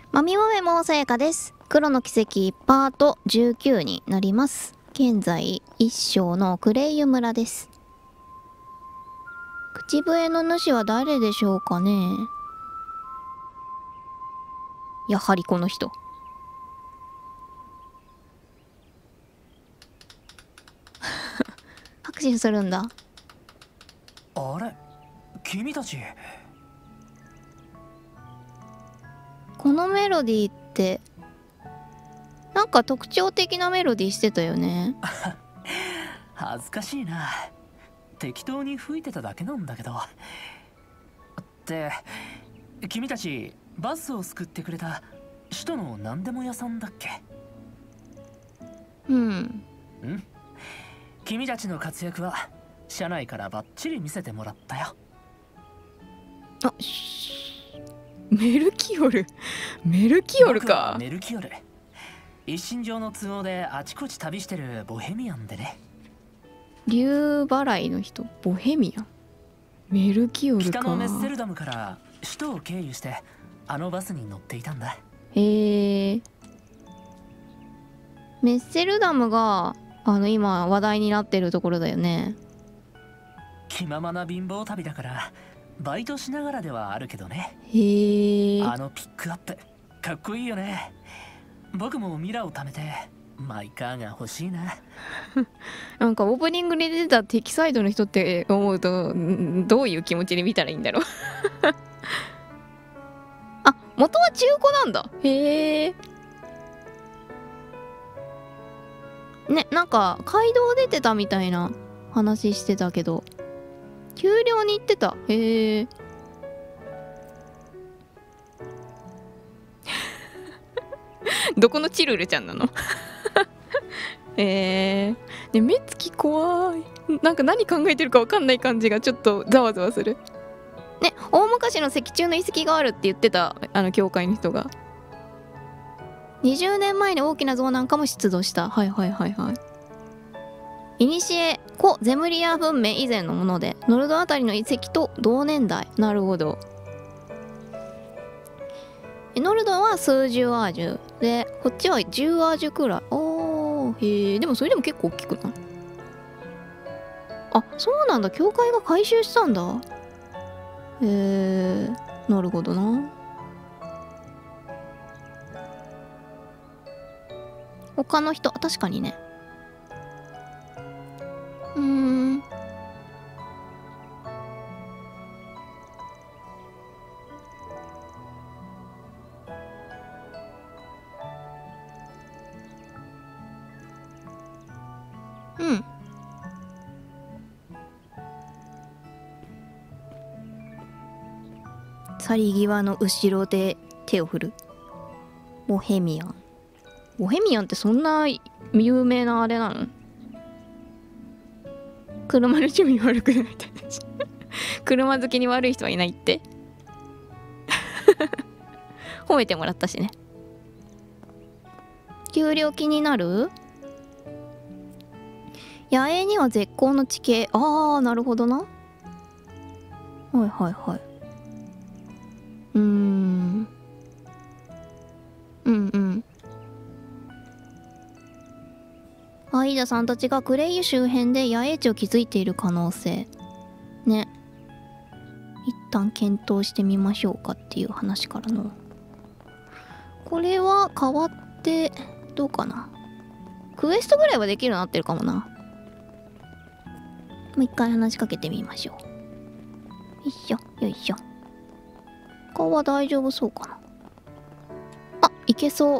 まみもめもさやかです。黒の奇跡パート19になります。現在一章のクレイユ村です。口笛の主は誰でしょうかね。やはりこの人。拍手するんだ。 あれ、君たち。 このメロディーってなんか特徴的なメロディーしてたよね。 恥ずかしいな。適当に吹いてただけなんだけど。って君たちバスを救ってくれた首都の何でも屋さんだっけ？君たちの活躍は車内からバッチリ見せてもらったよ。 あ、メルキオル。メルキオルか。 メルキオル。一身上の都合であちこち旅してるボヘミアンでね。 竜払いの人、ボヘミアン。メルキオルか。 北のメッセルダムから首都を経由してあのバスに乗っていたんだ。 へえ。メッセルダムが今話題になってるところだよね。 気ままな貧乏旅だからバイトしながらではあるけどね。 へえ。 あのピックアップかっこいいよね。僕もミラを貯めてマイカーが欲しいな。 なんかオープニングで出てた敵サイドの人って思うとどういう気持ちで見たらいいんだろう。あ、元は中古なんだ。へえ。ね、なんか街道出てたみたいな話してたけど給料に行ってた。へえ。どこのチルルちゃんなの？ね、目つき怖い。なんか何考えてるか分かんない感じがちょっとざわざわする。ね、大昔の石柱の遺跡があるって言ってた教会の人が。20年前に大きな像なんかも出土した。はいはいはいはい。いにしえ古ゼムリア文明以前のものでノルドあたりの遺跡と同年代。なるほど。ノルドは数十アージュでこっちは10アージュくらい。おー、へえ。でもそれでも結構大きくない？あ、そうなんだ。教会が回収したんだ。へえ。なるほどな。他の人、確かにね。去り際の後ろで手を振る。ボヘミアン。ボヘミアンってそんな有名なあれなの？車の趣味悪くないみたいな。車好きに悪い人はいないって。褒めてもらったしね。給料気になる？野営には絶好の地形。ああ、なるほどな。はいはいはい。うんうん。アイダさんたちがクレイユ周辺で野営地を築いている可能性ね。一旦検討してみましょうかっていう話からの。これは変わってどうかな。クエストぐらいはできるようになってるかもな。もう一回話しかけてみましょう。よいしょよいしょ。顔は大丈夫そうかな。あ、いけそう。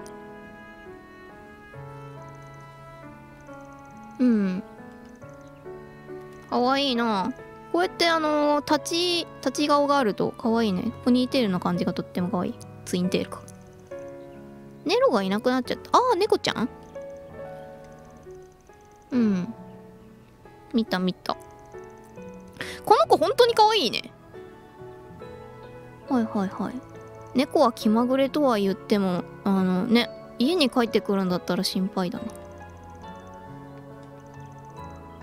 かわいいな。こうやって立ち顔があるとかわいいね。ポニーテールの感じがとってもかわいい。ツインテールか。ネロがいなくなっちゃった。ああ、猫ちゃん？見た。この子本当にかわいいね。はいはいはい。猫は気まぐれとは言ってもね、家に帰ってくるんだったら心配だね。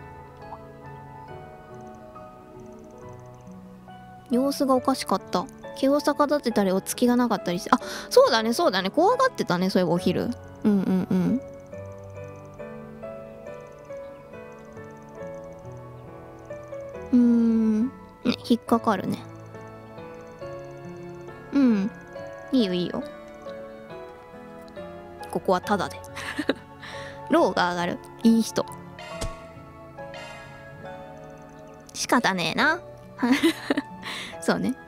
様子がおかしかった。 毛を逆立てたりお月がなかったりして、あ、そうだねそうだね、怖がってたね、そういえばお昼。うんうんうん。ね、引っかかるね。うん、いいよいいよ。ここはタダでローが上がる。いい人。仕方ねえなそうね。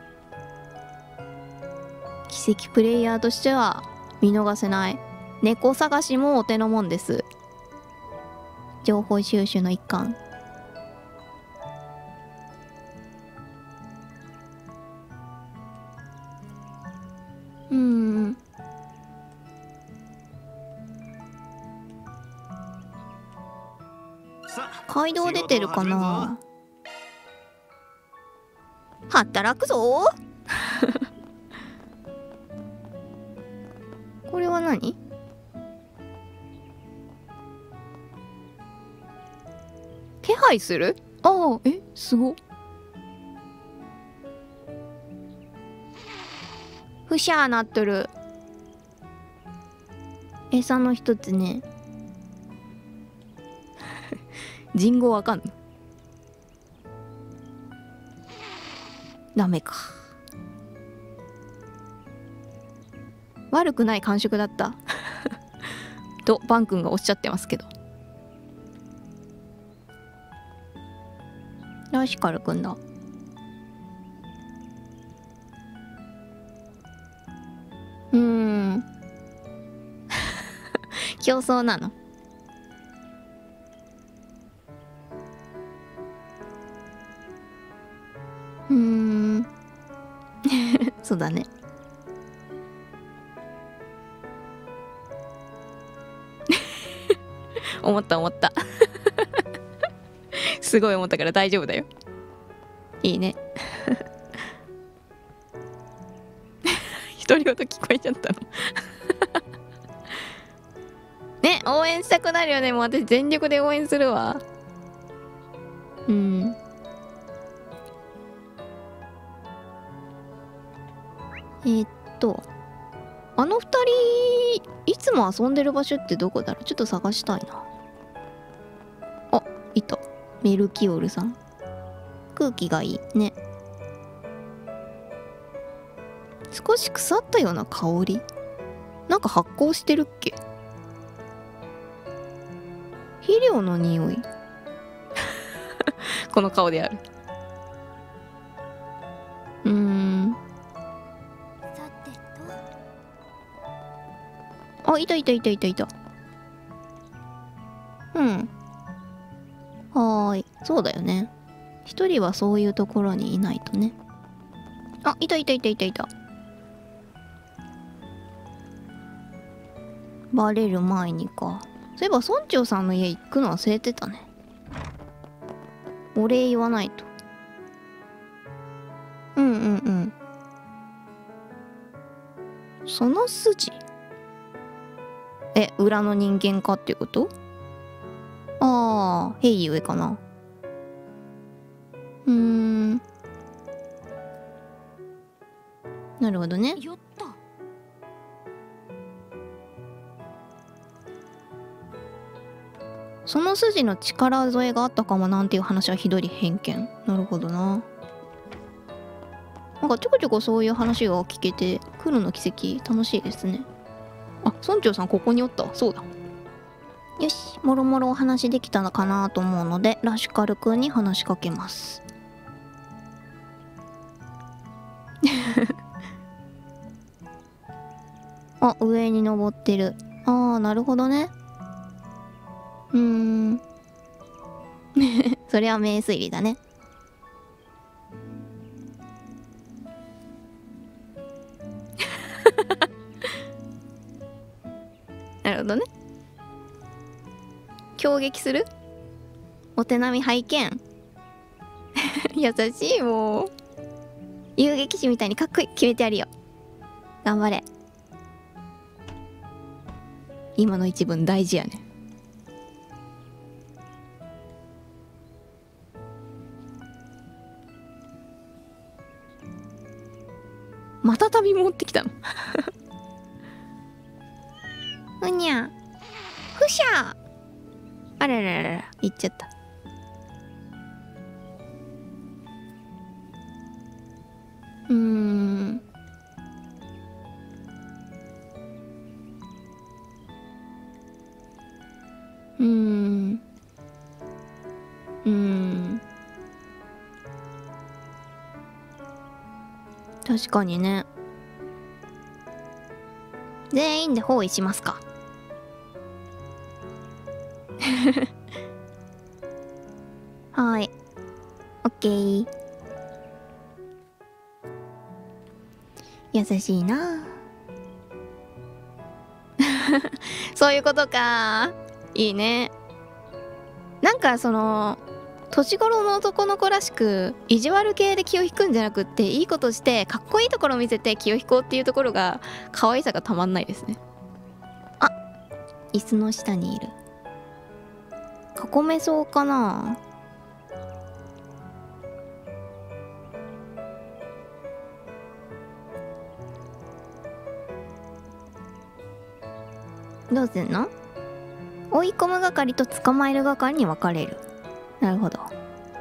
奇跡プレイヤーとしては見逃せない。猫探しもお手のもんです。情報収集の一環。街道出てるかな。働くぞこれは何？気配する？ああ、すごっ。ふしゃーなっとる。餌の一つね。人語わかんの？ダメか。悪くない感触だったとバン君がおっしゃってますけど。ラシカルくんだ。競争なの？そうだね思った思ったすごい思ったから大丈夫だよ。いいね独り言聞こえちゃったのね、応援したくなるよね。もう私全力で応援するわ。あの二人いつも遊んでる場所ってどこだろう。ちょっと探したいな。あ、いた。メルキオルさん。空気がいいね。少し腐ったような香り。なんか発酵してるっけ。肥料の匂いこの顔である。あ、いたいたいたいたいた。はーい。そうだよね。一人はそういうところにいないとね。あ、いたいたいたいたいた。バレる前にか。そういえば村長さんの家行くの忘れてたね。お礼言わないと。その筋？裏の人間かっていうこと？ああ、ヘイ上かな。なるほどね。その筋の力添えがあったかもなんていう話はひどい偏見。なるほどな。なんかちょこちょこそういう話が聞けて、黒の奇跡楽しいですね。あ、村長さんここにおったわ。そうだ。よし、もろもろお話できたのかなと思うので、ラシュカルくんに話しかけます。あ、上に登ってる。あー、なるほどね。それは名推理だね。なるほどね。攻撃する？お手並み拝見優しい。もう遊撃士みたいにかっこいい。決めてやるよ。頑張れ。今の一文大事やね。 さび持ってきたのふにゃふしゃあらららら行っちゃった。うーんうーんうーん確かにね。全員で包囲しますかはーいオッケー。優しいなそういうことか。いいね。なんかその年頃の男の子らしく意地悪系で気を引くんじゃなくって、いいことしてかっこいいところを見せて気を引こうっていうところが可愛さがたまんないですね。あ、椅子の下にいる。囲めそうかな。どうすんの？追い込む係と捕まえる係に分かれる。なるほど。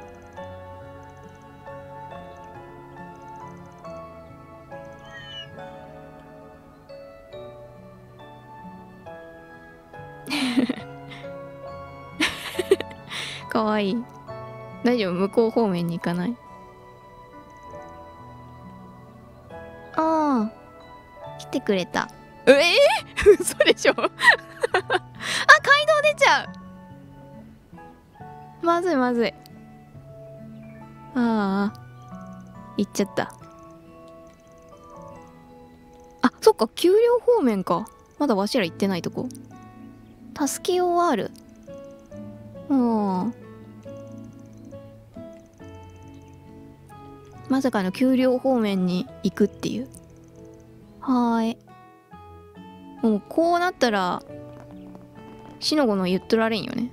かわいい。大丈夫？向こう方面に行かない？ああ、来てくれた。嘘でしょあ、街道出ちゃう。まずいまずい。ああ、行っちゃった。あ、そっか、給料方面か。まだわしら行ってないとこ。助けようはある。うん。まさかの給料方面に行くっていう。はーい。もうこうなったらしのごの言っとられんよね。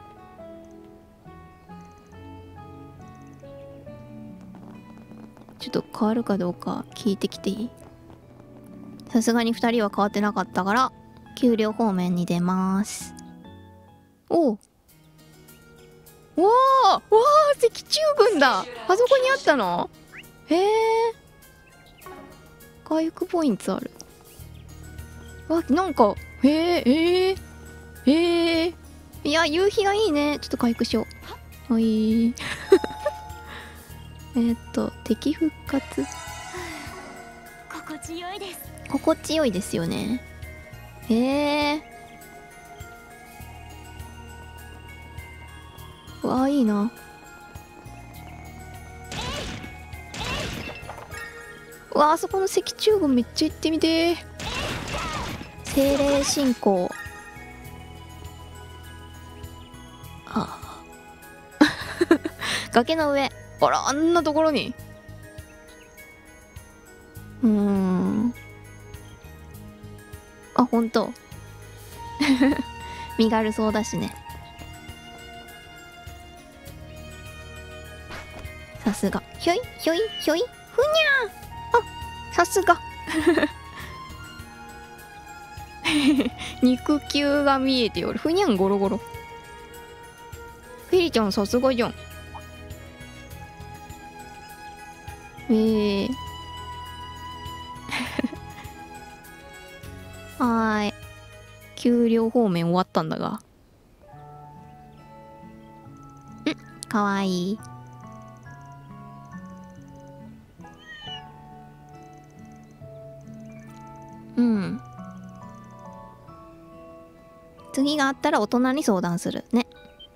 ちょっと変わるかどうか聞いてきていい？さすがに2人は変わってなかったから給料方面に出ます。おう、わあわあ、石中軍だ。あそこにあったの？へえ、回復ポイントある。わ、なんかへえ、いや、夕日がいいね。ちょっと回復しよう。はい敵復活。 心地よいです。 心地よいですよね。へえ、わあ、いいな。わあ、あそこの石中軍めっちゃ行ってみてー。精霊信仰。ああ崖の上。あら、あんなところに。あ、ほんと身軽そうだしね。さすが。ひょいひょいひょい、ふにゃー。あ、さすが肉球が見えておる。ふにゃんゴロゴロ。フィリちゃんさすがじゃん。はーい。給料方面終わったんだが。かわいい。うん。次があったら大人に相談するね。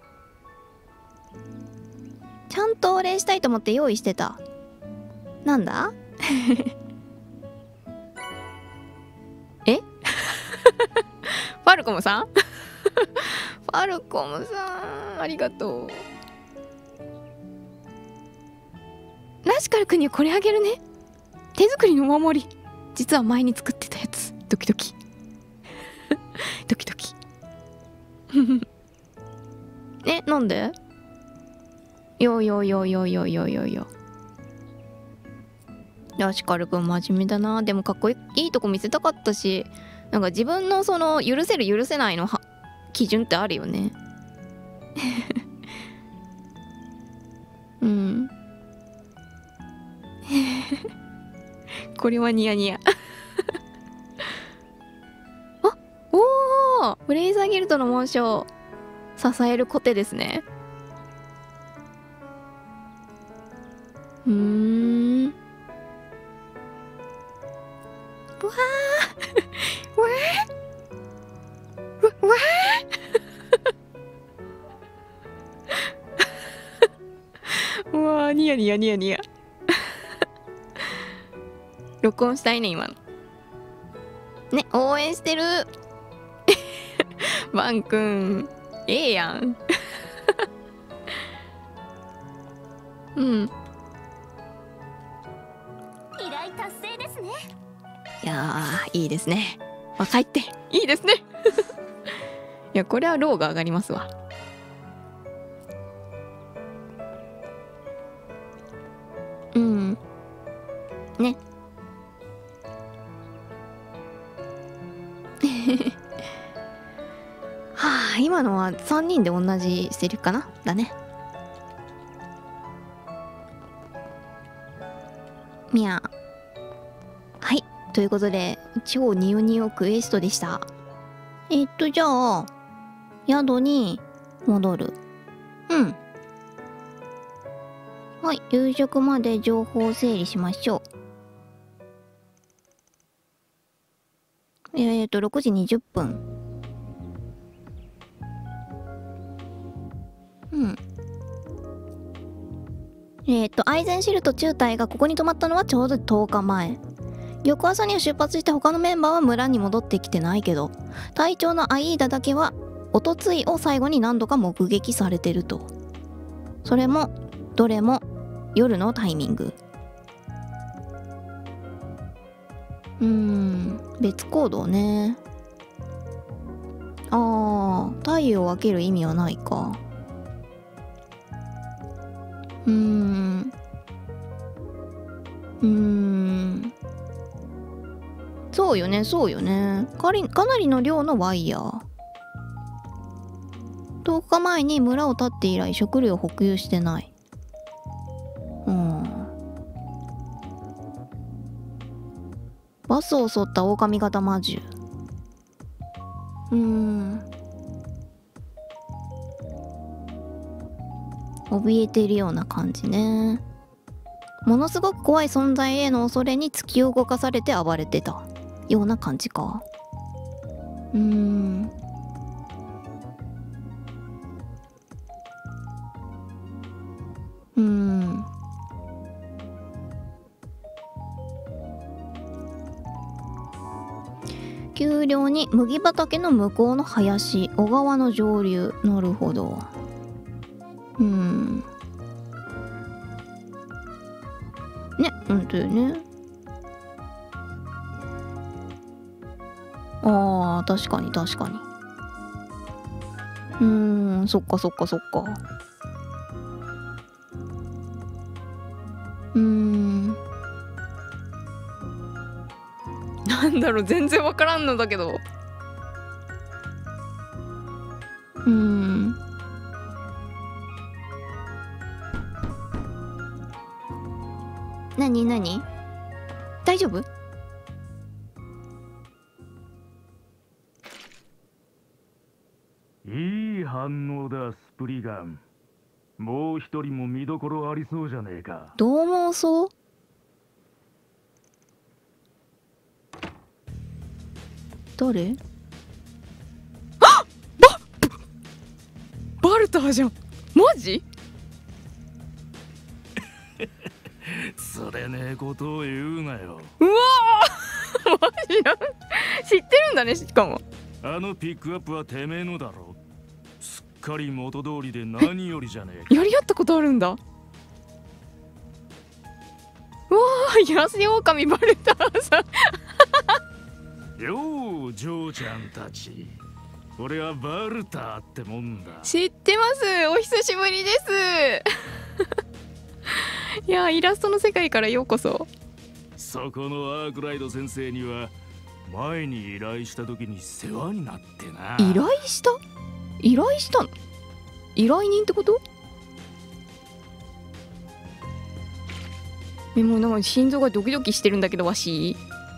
ちゃんとお礼したいと思って用意してた。なんだえファルコムさんファルコムさん、ありがとう。ラシカル君にはこれあげるね。手作りのお守り。実は前に作ってたやつ。ドキドキドキドキえ、なんで？よよよよよよよよ。 ラシカルくん真面目だな。でもかっこいいとこ見せたかったし、なんか自分のその許せる許せないの基準ってあるよね。うん。これはニヤニヤ。あ、おお、ブレイザーギルドの紋章、支えるコテですね。うーん。うわーわーわわーうわー、ニヤニヤニヤニヤ。録音したいね今のね。応援してる。ワンくんええやん。うん、 依頼達成ですね。 いやーいいですね。若いっていいですね。いやこれはローが上がりますわ。うんね。はあ、今のは3人で同じセリフかなだね。みゃ。はい、ということで超ニヨニヨクエストでした。じゃあ宿に戻る。うん、はい、夕食まで情報を整理しましょう。6時20分。うん。アイゼンシルト中隊がここに泊まったのはちょうど10日前。翌朝には出発して他のメンバーは村に戻ってきてないけど、隊長のアイーダだけはおとついを最後に何度か目撃されてると。それもどれも夜のタイミング。別行動ね。ああ、太陽を分ける意味はないか。そうよね、そうよね。かなりの量のワイヤー。10日前に村を立って以来食料を補給してない。バスを襲った狼型魔獣。怯えているような感じね。ものすごく怖い存在への恐れに突き動かされて暴れてたような感じか。丘陵に麦畑の向こうの林、小川の上流。なるほど。ね、本当よね。ああ、確かに確かに。そっかそっかそっか。なんだろう、全然わからんのだけど。なになに？大丈夫？ いい反応だ、スプリガン。もう一人も見どころありそうじゃねえか。 どうもそう？誰？あっ！バルターじゃん。マジ？ それねえことを言うなよ。 うわーマジや。知ってるんだね、しかも。 あのピックアップはてめえのだろ。すっかり元通りで何よりじゃねえか。 やり合ったことあるんだ。うわー、ヤシオオカミバルターさん。 よう、ジョーちゃんたち。俺はバルターってもんだ。 知ってます。お久しぶりです。いや、イラストの世界からようこそ。 そこのアークライド先生には前に依頼した時に世話になってな。 依頼したの？依頼人ってこと？もうなんか心臓がドキドキしてるんだけど、わし。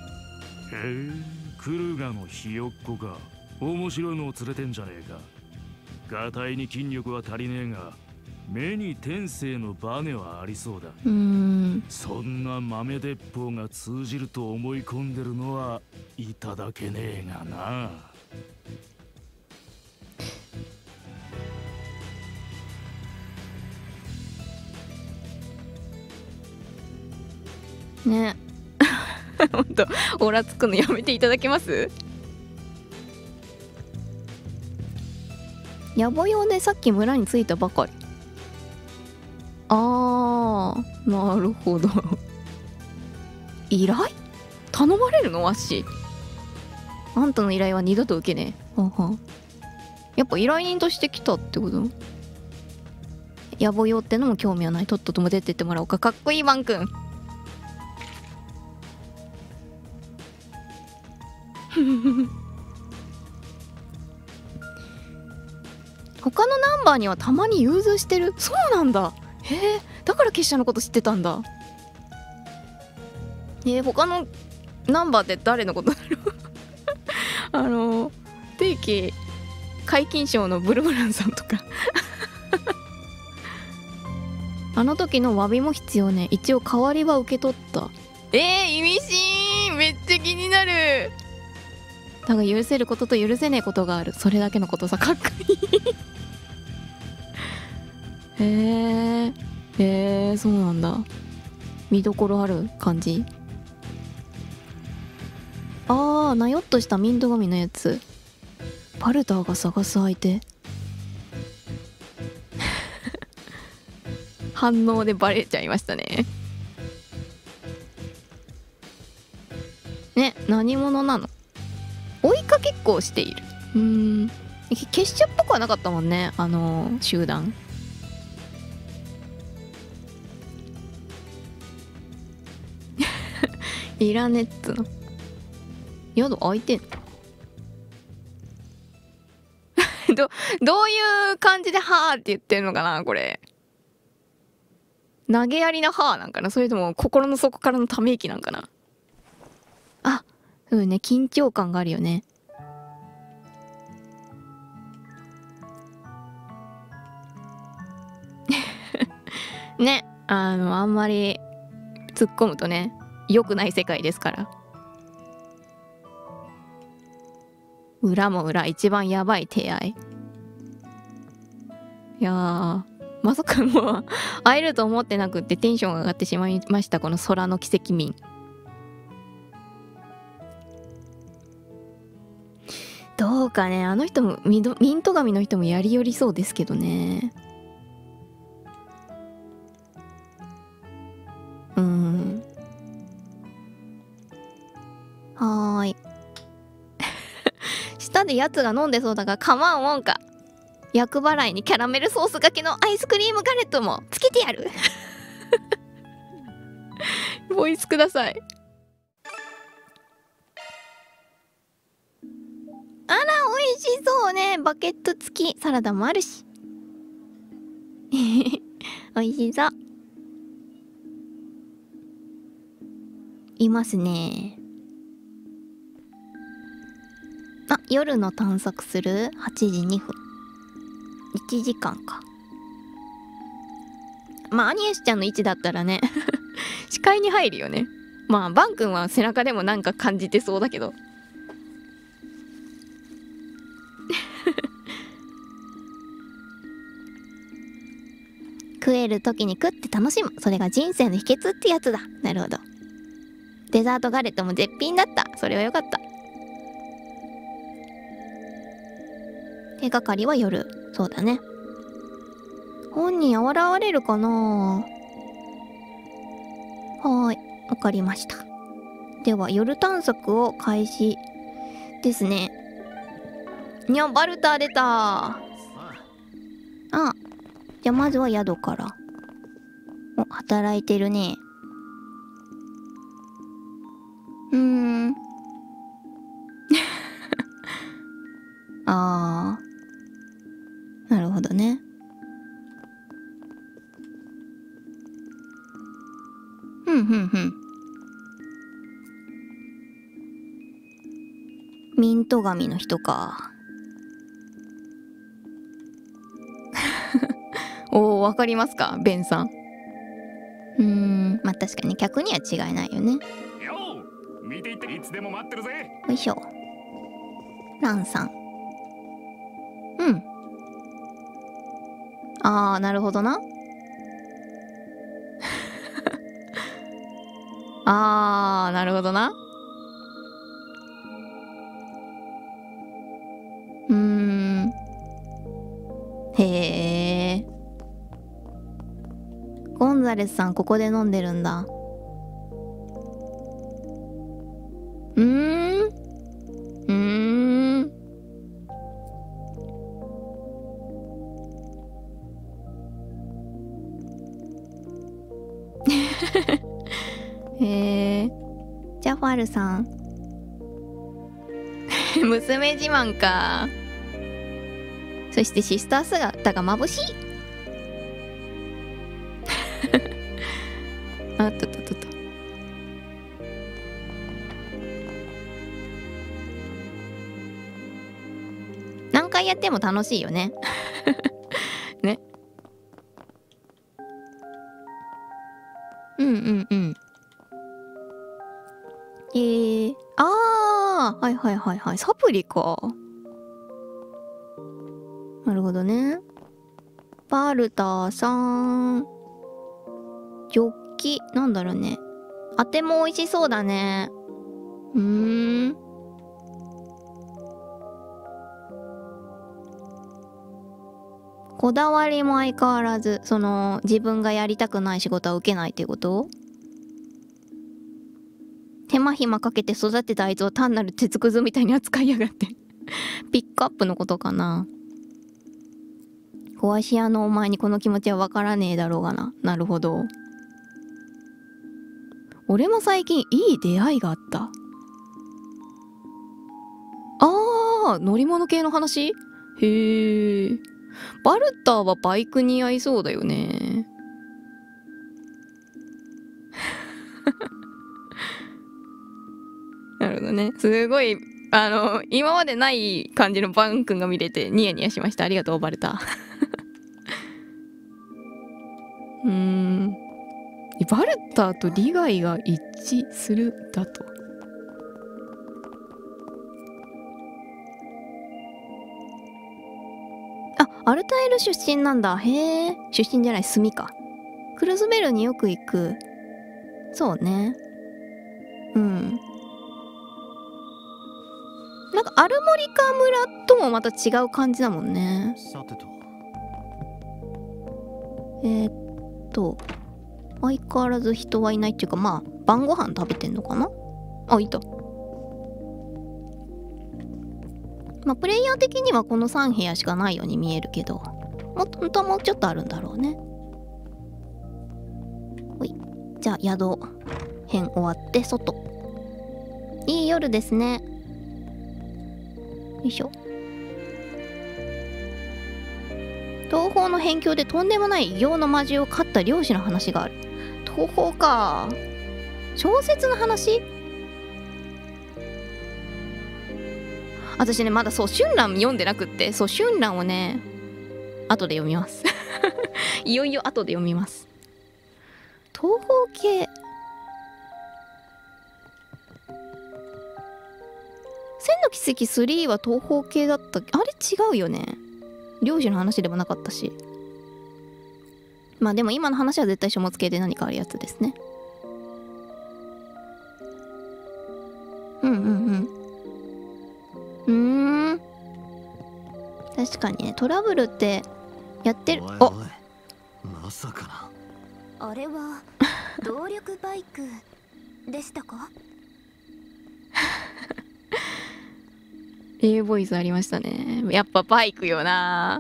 クルガのひよっこか。面白いのを連れてんじゃねえか。ガタイに筋力は足りねえが、目に天性のバネはありそうだ。そんな豆鉄砲が通じると思い込んでるのはいただけねえがな。 ね。ほんとオラつくのやめていただけます？野暮用でさっき村に着いたばかり。あー、なるほど。依頼？頼まれるの？わし。あんたの依頼は二度と受けねえ。はは。やっぱ依頼人として来たってこと？野暮用ってのも興味はない。とっととも出てってもらおうか。かっこいいバン君。他のナンバーにはたまに融通してる。そうなんだ。へえ、だから結社のこと知ってたんだ。他のナンバーって誰のことだろう。定期皆勤賞のブルブランさんとかあの時の詫びも必要ね。一応代わりは受け取った。意味深。めっちゃ気になる。だが許せることと許せねえことがある。それだけのことさ。かっこいいへえ、そうなんだ。見どころある感じ。なよっとしたミント紙のやつ。パルターが探す相手反応でバレちゃいましたね。ね、何者なの？追いかけっこをしている。結社っぽくはなかったもんね、集団。いらねっつの。宿開いてんどういう感じではーって言ってるのかなこれ。投げやりなはーなんかな、それとも心の底からのため息なんかな。そうね、緊張感があるよね。ね、あんまり突っ込むとね、良くない世界ですから。裏も裏、一番やばい手合い。いやー、まさかもう会えると思ってなくってテンションが上がってしまいました、この空の奇跡民。どうかね、あの人もミント紙の人もやりよりそうですけどね。はーい下でやつが飲んでそうだが構わんもんか。厄払いにキャラメルソースがけのアイスクリームガレットもつけてやるボイスください。あら、美味しそうね。バケット付きサラダもあるし美味しそう。いますね。夜の探索する8時2分。1時間か。アニエスちゃんの位置だったらね視界に入るよね。バン君は背中でもなんか感じてそうだけど食える時に食って楽しむ。それが人生の秘訣ってやつだ。なるほど。デザートガレットも絶品だった。それはよかった。手がかりは夜。そうだね。本人現れるかな。はーい、わかりました。では夜探索を開始ですね。にゃ、バルター出た。じゃあまずは宿から。働いてるね。 うーん。あー、なるほどね。ふんふんふん。ミント紙の人か。おー、わかりますかベンさん。まあ確かに客には違いないよね。 よう見ていっていつでも待ってるぜ。 よいしょ。ランさん。うん。あー、なるほどな。あー、なるほどな。へー。ゴンザレスさんここで飲んでるんだ。へえ。ジャファルさん。娘自慢か。そしてシスター姿が眩しい。あっとっとっとっと。何回やっても楽しいよね。ね。うんうんうん。あー、はいはいはいはい。サプリか。なるほどね。バルターさん。ジョッキ、なんだろうね。あても美味しそうだね。こだわりも相変わらず、自分がやりたくない仕事は受けないっていうこと？手間暇かけて育てたあいつを単なる鉄くずみたいに扱いやがって。ピックアップのことかな。壊し屋のお前にこの気持ちはわからねえだろうがな。なるほど。俺も最近いい出会いがあった。あー、乗り物系の話？へえ。バルターはバイク似合いそうだよね。なるほどね。すごい、今までない感じのバン君が見れてニヤニヤしました。ありがとう、バルター。バルターと利害が一致するだと。あ、アルタイル出身なんだ。へえ。出身じゃない、住みか。クルズベルによく行く。そうね。なんかアルモリカ村ともまた違う感じだもんね。 さてと。 相変わらず人はいないっていうか、まあ晩ご飯食べてんのかな。あ、いた。まあプレイヤー的にはこの3部屋しかないように見えるけど、本当はもうちょっとあるんだろうね。ほい。じゃあ宿編終わって外。いい夜ですね。よいしょ。東方の辺境でとんでもない異形の魔獣を飼った漁師の話がある。東方か。小説の話？私ね、まだそう春蘭読んでなくって、そう春蘭をね後で読みます。いよいよ後で読みます。東方系、千の奇跡3は東方系だったっけ？あれ違うよね。漁師の話でもなかったし。まあでも今の話は絶対書物系で何かあるやつですね。確かにね、トラブルってやってる。 おいまさかな。あれは動力バイクでしたか？ Aボイスありましたね。やっぱバイクよな。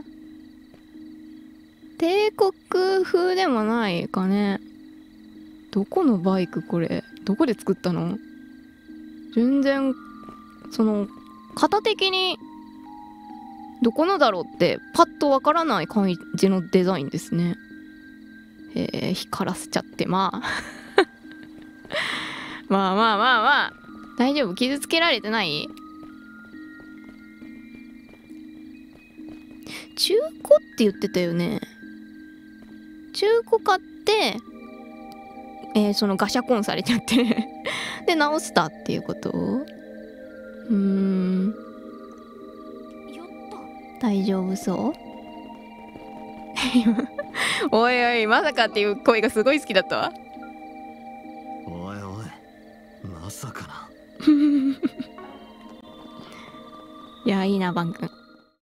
帝国風でもないかね。どこのバイクこれ？どこで作ったの？ 全然その型的にどこのだろうってパッとわからない感じのデザインですね。光らせちゃってまあまあまあまあまあ大丈夫、傷つけられてない？中古って言ってたよね。中古買ってそのガシャコンされちゃってで直したっていうこと？大丈夫そうおいおい、まさかっていう声がすごい好きだったわ。 おいおい、まさかな。 いや、いいなバン君。